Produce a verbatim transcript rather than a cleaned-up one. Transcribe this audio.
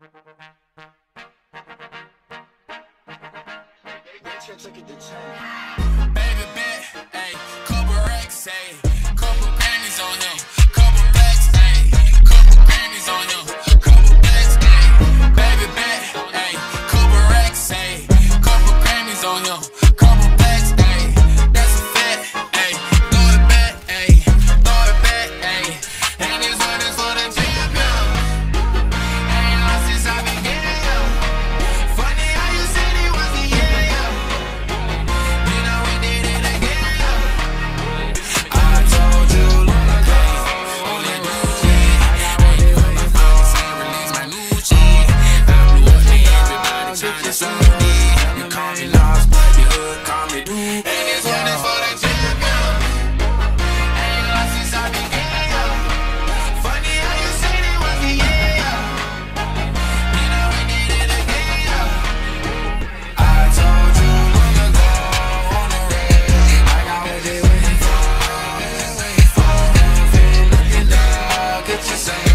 Baby bet, ayy, couple racks, ayy, couple panties on him, couple blacks, ayy, couple panties on him, couple blacks, ayy. Baby bet, ayy, couple racks, ayy, couple panties on him, couple blacks, ayy. That's a fact, ayy. Throw it back, ayy, throw it back, ayy. And this one is for the champion. Ain't lost since I began, yo. Funny how you said it was the year, yo. You know we did it again, yo. I told you long ago, only new shit. Ain't put my face and release my new shit. I blew up to everybody trying to sue me. You call me lost, but the hood call me dude. And this one is for the champion. Ain't lost since I began, yo. Funny how you said it was the year, yo. You know we did it again, yo. I told you long ago on the road, like I was just waiting for, waiting for, looking up, could you say?